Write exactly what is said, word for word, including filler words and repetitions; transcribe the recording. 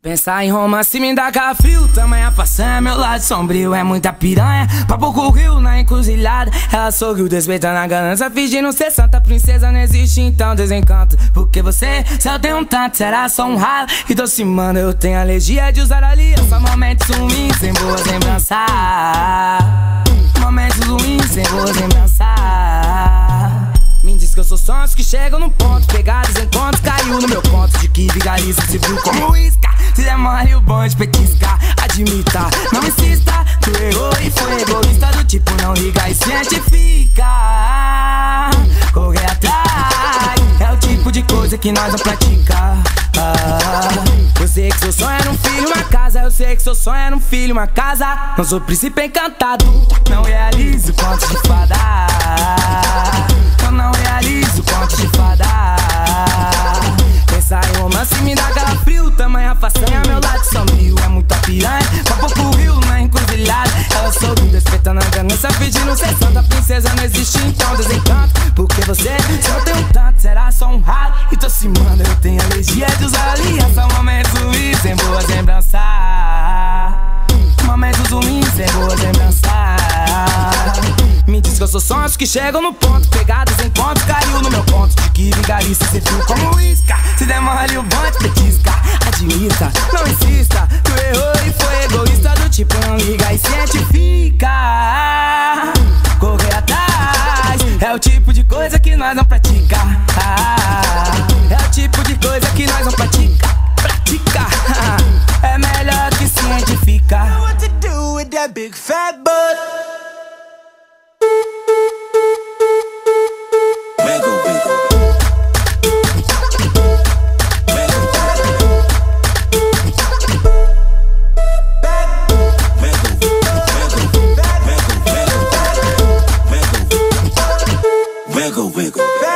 Pensar em romance me dá calafrio, tamanha façanha, meu lado sombrio é muita piranha. Papo com o rio na encruzilhada, ela sorriu despeitando a ganância, fingindo ser santa princesa, não existe então desencanto. Porque você, se eu tenho um tanto, será só um ralo. E doce mano, eu tenho alergia de usar aliança. Momentos ruins, sem boas lembranças. Momentos ruins, sem boas lembranças. Me diz que eu sou sonhos que chegam no ponto, pegados em contos, caiu no meu ponto de que vigarista se viu como isca. Se der mole o bonde petisca, admita, não insista. Tu errou e foi egoísta, do tipo não liga e cientifica. Correr atrás é o tipo de coisa que nós não pratica. ah, Eu sei que seu sonho era um filho, uma casa. Eu sei que seu sonho era um filho, uma casa. Não sou príncipe encantado, não realizo contos de fada. Eu não realizo contos de fada. Pensar em romance me dá calafrio, tamanha façanha, meu lado sombrio é muita piranha. Papo com o rio na encruzilhada, ela sorriu despertando a ganância, pedindo ser santa princesa, não existe então desencanto. Porque você, se eu tenho tanto, será só um ralo. E tô se manda, eu tenho alergia de usar aliança. Momentos ruins, sem boas lembranças. Momentos ruins, sem boas lembranças. Me diz que eu sou sonhos que chegam no ponto, pegados em contos, caiu no meu ponto de que vigarista se viu como isca. Se der mole o bonde petisca, admita, não insista. Tu errou e foi egoísta, do tipo não liga e cientifica. Correr atrás é o tipo de coisa que nós não pratica. É o tipo de coisa que nós não pratica. Pratica, é melhor que cientifica. Know what to do with that big fat butt. Wiggle, wiggle. Wiggle, wiggle.